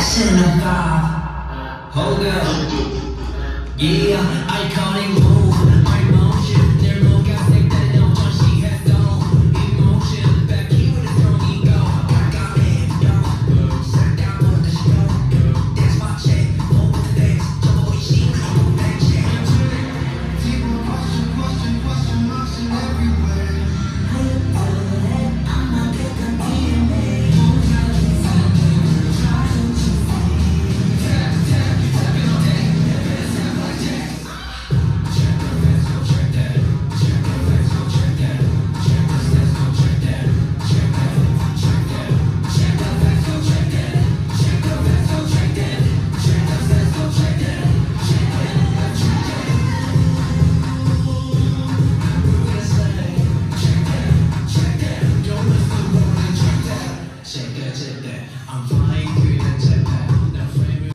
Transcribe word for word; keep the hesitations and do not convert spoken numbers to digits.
Hold up, yeah, iconic move, my motion, their move got sick that no one she has no emotion, back here with a strong ego, I got it, yo, sat down with the show, that's my check, over the legs, jump away, she come back, check. People question, question, question marks in everywhere. I'm not getting D N A. I'm flying.